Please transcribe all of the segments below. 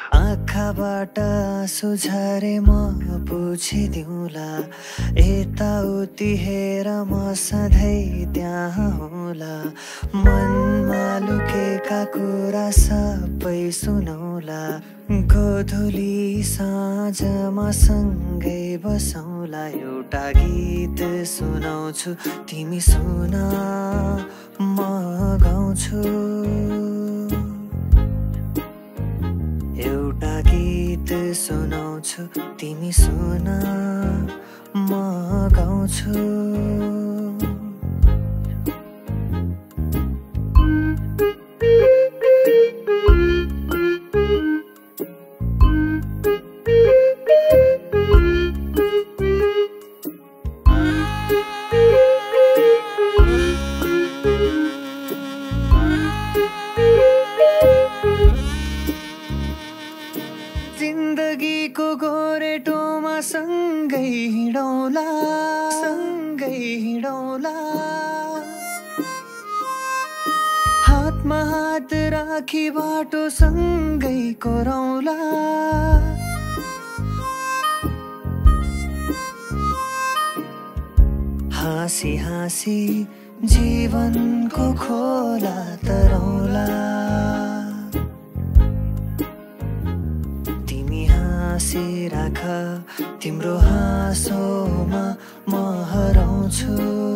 आँखाबाट आँसु झरे म पुछिदिउँला, यताउति हेर म सधैँ त्यहाँ होला। मनमा लुकेका कुरा सबै सुनौला, गोधुली साँझमा सँगै बसौला। एउटा गीत सुनाउँछु तिमी सुन म गाउँछु, एउटा गीत सुनाउँछु तिमी सुन म गाउँछु। जिन्दगीको गोरेटोमा सँगै हिँडौला, सँगै हिँडौला। हातमा हात राखी बाटो सँगै कोरौला। हाँसी हाँसी जीवनको खोला तरौला। हाँसिराख तिम्रो हाँसोमा म हराउँछु,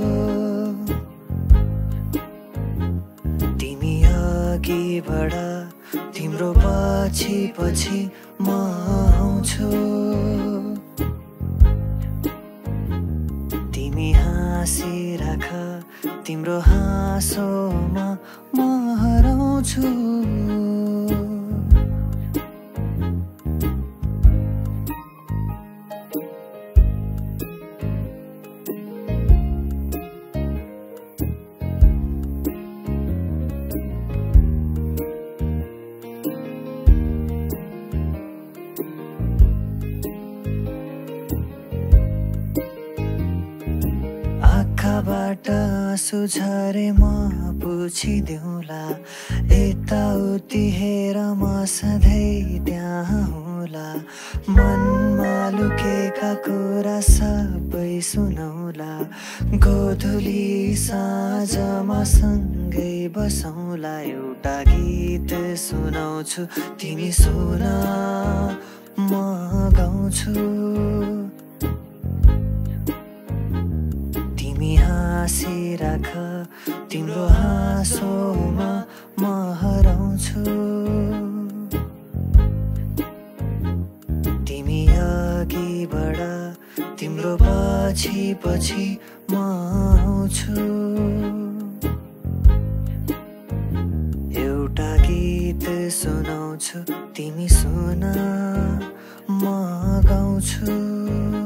तिमी अघि बढ तिम्रो पछि पछि म आउँछु। तिमी हाँसिराख तिम्रो हाँसोमा म हराउँछु। आँखाबाट आँसु झरे म पुछिदिउँला, यताउति हेर म सधैँ त्यहाँ होला। मनमा लुकेका कुरा सबै सुनौला, गोधुली साँझमा सँगै बसौला। एउटा गीत सुनाउँछु तिमी सुन म गाउँछु, तिमी हाँसिराख तिम्रो हाँसोमा म हराउँछु। तिमी अघि बढ तिम्रो पछि पछि म आउँछु। एउटा गीत सुनाउँछु तिमी सुन म गाउँछु।